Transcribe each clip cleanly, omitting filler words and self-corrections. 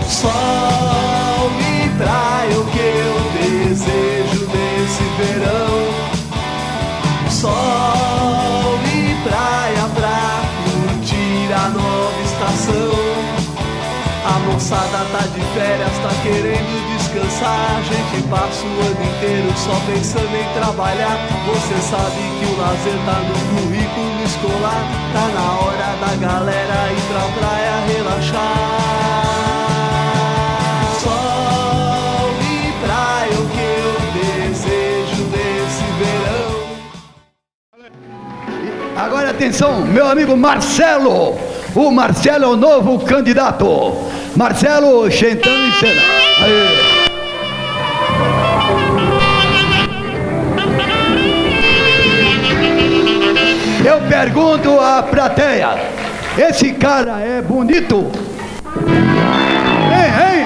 Sol e praia, o que eu desejo nesse verão. Sol e praia pra curtir a nova estação. A moçada tá de férias, tá querendo descansar. A gente passa o ano inteiro só pensando em trabalhar. Você sabe que o lazer tá no currículo escolar. Tá na hora da galera ir pra praia relaxar. Sol e praia, o que eu desejo nesse verão. Agora atenção, meu amigo Marcelo. O Marcelo é o novo candidato. Marcelo, entrando em cena. Aí. Eu pergunto à plateia: esse cara é bonito? Hein?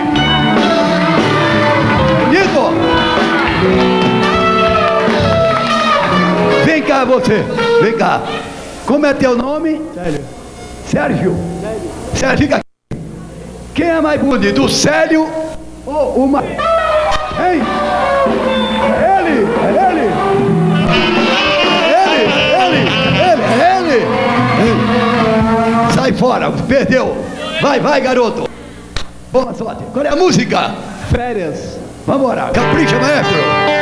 Bonito? Vem cá você, vem cá. Como é teu nome? Sérgio. Sérgio, fica aqui. Quem é mais bonito, o Célio ou o Mar... Hein? Ele! Sai fora, perdeu. Vai, garoto. Boa sorte. Qual é a música? Férias. Vambora, capricha, maestro.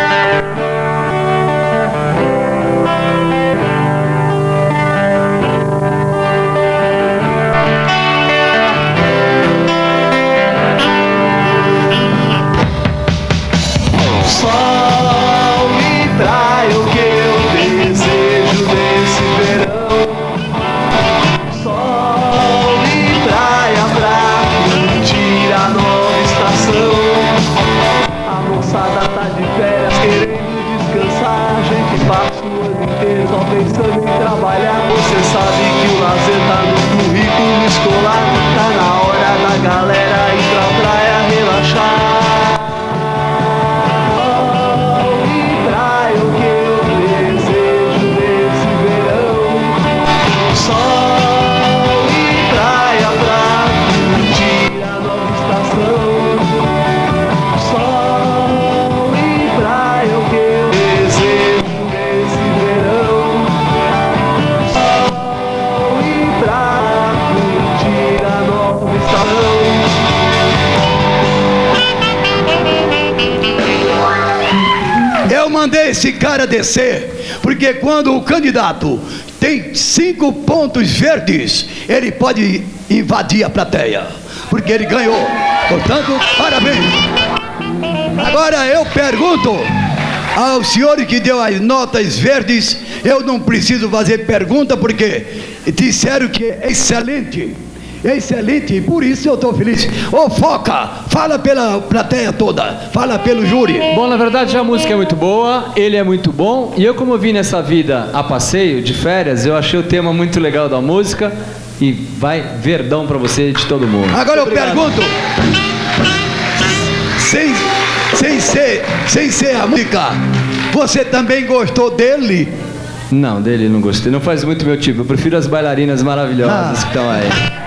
Sol e praia, o que eu desejo nesse verão. Sol e praia pra curtir a nova estação. A moçada tá de férias querendo descansar. A gente passa o ano inteiro só pensando em trabalhar. Você sabe que o lazer tá no currículo escolar. Tá na hora da galera ir pra praia relaxar. Mandei esse cara descer, porque quando o candidato tem 5 pontos verdes, ele pode invadir a plateia, porque ele ganhou. Portanto, parabéns. Agora eu pergunto aos senhores que deu as notas verdes, eu não preciso fazer pergunta, porque disseram que é excelente. Excelente, e por isso eu estou feliz. Ô Foca, fala pela plateia toda, fala pelo júri. Bom, na verdade a música é muito boa, ele é muito bom, e eu, como vim nessa vida a passeio, de férias, eu achei o tema muito legal da música, e vai verdão pra você de todo mundo. Agora eu pergunto, sem ser a música, você também gostou dele? Não, dele não gostei, não faz muito meu tipo, eu prefiro as bailarinas maravilhosas que estão aí.